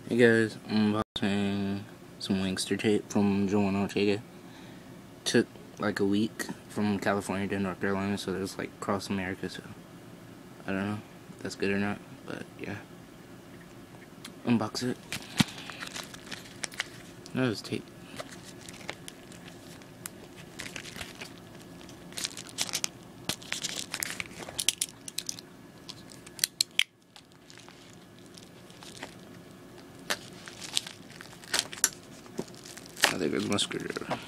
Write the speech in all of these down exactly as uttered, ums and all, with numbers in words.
Hey guys, I'm unboxing some Wangster tape from Joe and Ortega. Took like a week from California to North Carolina, so it was like across America, so I don't know if that's good or not, but yeah. Unbox it. That was tape. I think it's my screwdriver.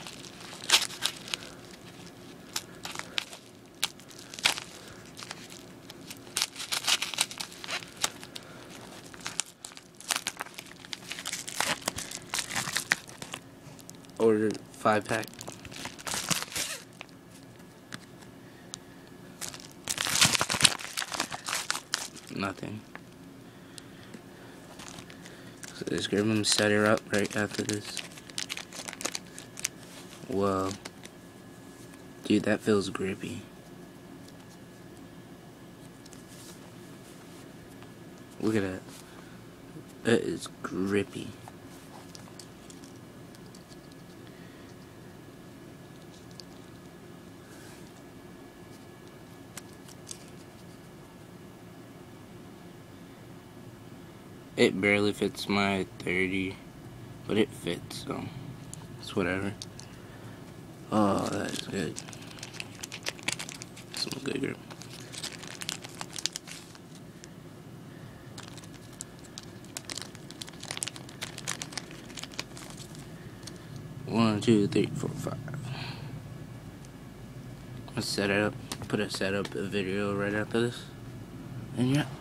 Ordered five pack. Nothing. So just grab them, set her up right after this. Whoa. Dude, that feels grippy. Look at that. That is grippy. It barely fits my thirty, but it fits, so it's whatever. Oh, that is good. Some good grip. One, two, three, four, five. Let's set it up. Put a setup video right after this. And yeah.